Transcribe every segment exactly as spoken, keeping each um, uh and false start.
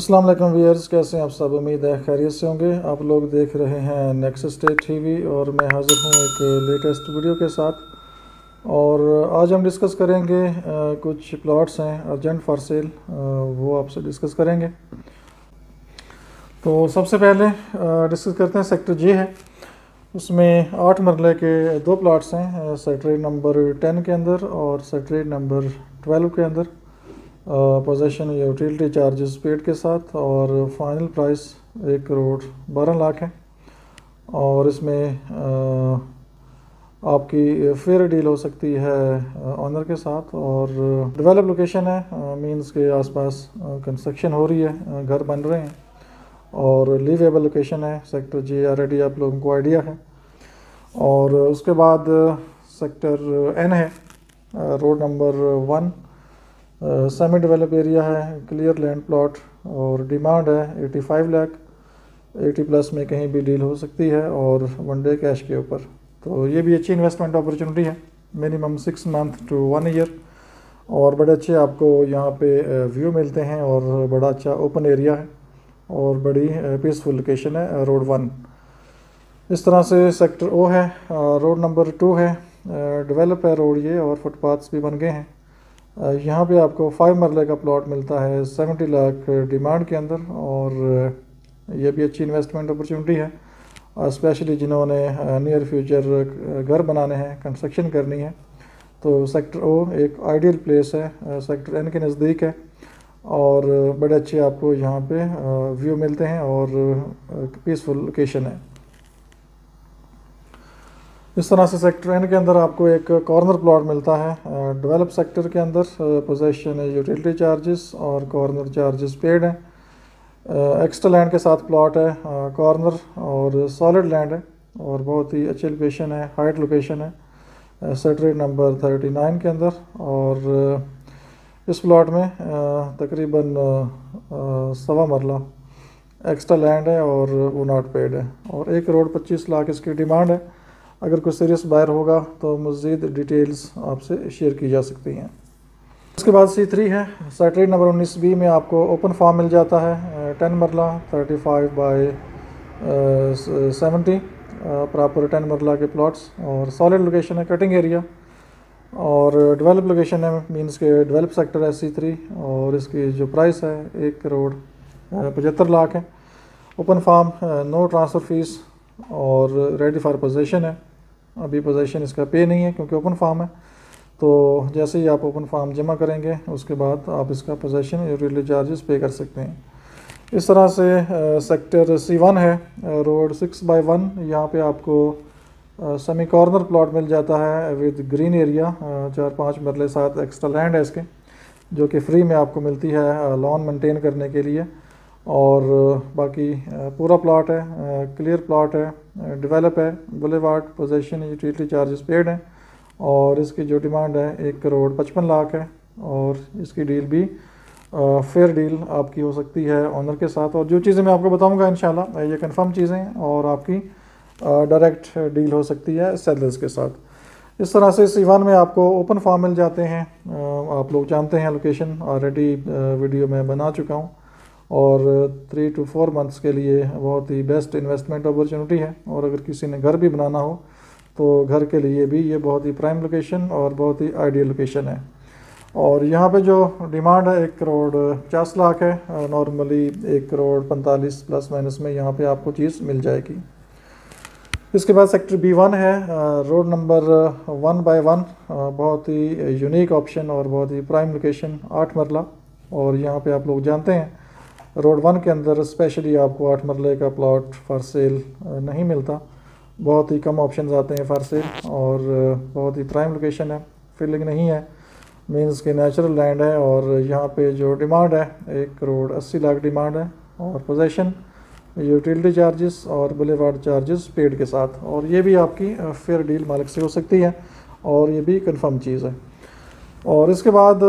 अस्सलाम वालेकुम व्यूअर्स, कैसे हैं आप सब। उम्मीद है खैरियत से होंगे। आप लोग देख रहे हैं नेक्स्ट स्टेट टीवी और मैं हाज़िर हूं एक लेटेस्ट वीडियो के साथ। और आज हम डिस्कस करेंगे आ, कुछ प्लॉट्स हैं अर्जेंट फॉर सेल, वो आपसे डिस्कस करेंगे। तो सबसे पहले डिस्कस करते हैं सेक्टर जे है। उसमें आठ मरले के दो प्लॉट्स हैं, सेक्टर नंबर टेन के अंदर और सेक्टर नंबर ट्वेल्व के अंदर। पोजेशन या यूटिलिटी चार्जेस पेड के साथ और फाइनल प्राइस एक करोड़ बारह लाख है। और इसमें आ, आपकी फेयर डील हो सकती है ऑनर के साथ। और डेवलप लोकेशन है, मींस के आसपास कंस्ट्रक्शन हो रही है, घर बन रहे हैं। और लिवेबल लोकेशन है। सेक्टर जी ऑलरेडी आप लोगों को आइडिया है। और उसके बाद सेक्टर एन है, road number one, semi develop area है, क्लियर लैंड प्लॉट और डिमांड है पचासी लाख। अस्सी प्लस में कहीं भी डील हो सकती है और वन डे कैश के ऊपर। तो ये भी अच्छी इन्वेस्टमेंट अपॉर्चुनिटी है, minimum six month to one year. और बड़े अच्छे आपको यहाँ पे व्यू मिलते हैं और बड़ा अच्छा ओपन एरिया है और बड़ी पीसफुल लोकेशन है, रोड वन। इस तरह से सेक्टर ओ है, रोड नंबर टू है, डेवलप है रोड ये और फुटपाथ्स भी बन गए हैं। यहाँ पे आपको फाइव मरले का प्लॉट मिलता है सेवेंटी लाख डिमांड के अंदर। और ये भी अच्छी इन्वेस्टमेंट अपॉर्चुनिटी है, स्पेशली जिन्होंने नियर फ्यूचर घर बनाने हैं, कंस्ट्रक्शन करनी है। तो सेक्टर ओ एक आइडियल प्लेस है, सेक्टर एन के नज़दीक है और बड़े अच्छे आपको यहाँ पे व्यू मिलते हैं और पीसफुल लोकेशन है। इस तरह से सेक्टर एन के अंदर आपको एक कॉर्नर प्लॉट मिलता है डेवलप सेक्टर के अंदर। पोजेशन यूटिलिटी चार्जेस और कॉर्नर चार्जेस पेड हैं। एक्स्ट्रा लैंड के साथ प्लॉट है, कॉर्नर और सॉलिड लैंड है और बहुत ही अच्छी लोकेशन है, हाइट लोकेशन है, सेक्टर नंबर थर्टी नाइन के अंदर। और इस प्लॉट में तकरीबन सवा मरला एक्स्ट्रा लैंड है और वो नॉट पेड है और एक करोड़ पच्चीस लाख इसकी डिमांड है। अगर कोई सीरियस बायर होगा तो मज़ीद डिटेल्स आपसे शेयर की जा सकती हैं। उसके बाद सी थ्री है, सेक्टर नंबर उन्नीस बी में आपको ओपन फार्म मिल जाता है, ten marla thirty five by seventy, proper ten marla के प्लॉट्स और सॉलिड लोकेशन है, कटिंग एरिया। और डेवलप लोकेशन है, मींस के डेवलप सेक्टर है सी थ्री। और इसकी जो प्राइस है एक करोड़ पचहत्तर लाख है। Open form, no transfer fee और रेडी फॉर पोजेशन है। अभी पोजेशन इसका पे नहीं है क्योंकि ओपन फार्म है। तो जैसे ही आप ओपन फार्म जमा करेंगे उसके बाद आप इसका पोजेशन यूटिलिटी चार्जेस पे कर सकते हैं। इस तरह से सेक्टर सी वन है, रोड सिक्स बाई वन। यहाँ पे आपको सेमी कॉर्नर प्लॉट मिल जाता है विद ग्रीन एरिया, चार पाँच मरले साथ एक्स्ट्रा लैंड है इसके, जो कि फ्री में आपको मिलती है लॉन मेंटेन करने के लिए। और बाकी पूरा प्लॉट है, क्लियर प्लॉट है, डेवलप है, boulevard, possession utility charges paid हैं। और इसकी जो डिमांड है एक करोड़ पचपन लाख है और इसकी डील भी फेयर डील आपकी हो सकती है ऑनर के साथ। और जो चीज़ें मैं आपको बताऊंगा इंशाल्लाह ये कंफर्म चीज़ें हैं और आपकी डायरेक्ट डील हो सकती है सेलर्स के साथ। इस तरह से सीवान में आपको ओपन फार्म मिल जाते हैं, आप लोग जानते हैं लोकेशन, ऑलरेडी वीडियो में बना चुका हूँ। और थ्री टू फोर मंथ्स के लिए बहुत ही बेस्ट इन्वेस्टमेंट अपॉर्चुनिटी है। और अगर किसी ने घर भी बनाना हो तो घर के लिए भी ये बहुत ही प्राइम लोकेशन और बहुत ही आइडियल लोकेशन है। और यहाँ पे जो डिमांड है एक करोड़ पचास लाख है, नॉर्मली एक करोड़ पैंतालीस प्लस माइनस में यहाँ पे आपको चीज़ मिल जाएगी। इसके बाद सेक्टर बी वन है, road number one by one, बहुत ही यूनिक ऑप्शन और बहुत ही प्राइम लोकेशन, आठ मरला। और यहाँ पे आप लोग जानते हैं रोड वन के अंदर स्पेशली आपको आठ मरले का प्लॉट फॉर सेल नहीं मिलता, बहुत ही कम ऑप्शंस आते हैं फॉर सेल। और बहुत ही प्राइम लोकेशन है, फीलिंग नहीं है, मींस के नेचुरल लैंड है। और यहाँ पे जो डिमांड है एक करोड़ अस्सी लाख डिमांड है और पोजेशन यूटिलिटी चार्जेस और बुलेवार्ड चार्जेस पेड के साथ। और ये भी आपकी फेयर डील मालिक से हो सकती है और ये भी कंफर्म चीज़ है। और इसके बाद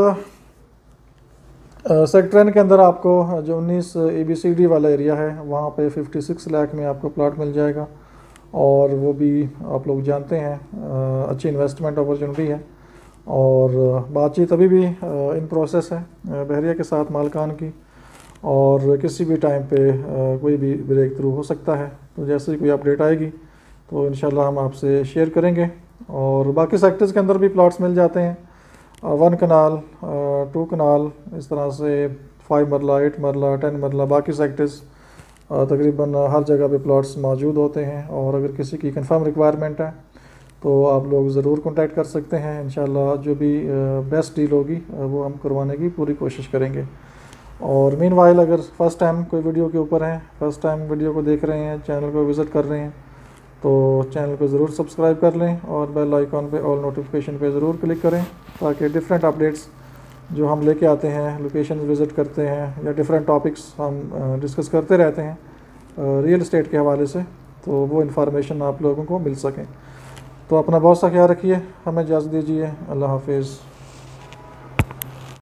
सेक्टर एन के अंदर आपको जो उन्नीस ए बी सी डी वाला एरिया है वहाँ पे छप्पन लाख में आपको प्लॉट मिल जाएगा। और वो भी आप लोग जानते हैं अच्छी इन्वेस्टमेंट अपॉर्चुनिटी है। और बातचीत अभी भी इन प्रोसेस है बहरिया के साथ मालकान की। और किसी भी टाइम पे आ, कोई भी ब्रेक थ्रू हो सकता है। तो जैसे ही कोई अपडेट आएगी तो इंशाल्लाह हम आपसे शेयर करेंगे। और बाकी सेक्टर्स के अंदर भी प्लॉट्स मिल जाते हैं, वन कनाल, टू कनाल, इस तरह से फाइव मरला, एट मरला, टेन मरला, बाकी सेक्टर्स तकरीबन हर जगह पे प्लॉट्स मौजूद होते हैं। और अगर किसी की कंफर्म रिक्वायरमेंट है तो आप लोग ज़रूर कांटेक्ट कर सकते हैं। इंशाल्लाह जो भी बेस्ट डील होगी वो हम करवाने की पूरी कोशिश करेंगे। और मीनवाइल अगर फ़र्स्ट टाइम कोई वीडियो के ऊपर हैं, फ़र्स्ट टाइम वीडियो को देख रहे हैं, चैनल को विज़िट कर रहे हैं, तो चैनल को ज़रूर सब्सक्राइब कर लें और बेल आइकॉन पे ऑल नोटिफिकेशन पे ज़रूर क्लिक करें, ताकि डिफरेंट अपडेट्स जो हम लेके आते हैं, लोकेशन विज़िट करते हैं या डिफरेंट टॉपिक्स हम डिस्कस करते रहते हैं रियल एस्टेट के हवाले से, तो वो इन्फॉर्मेशन आप लोगों को मिल सकें। तो अपना बहुत सा ख्याल रखिए, हमें इजाज़त दीजिए। अल्लाह हाफिज़।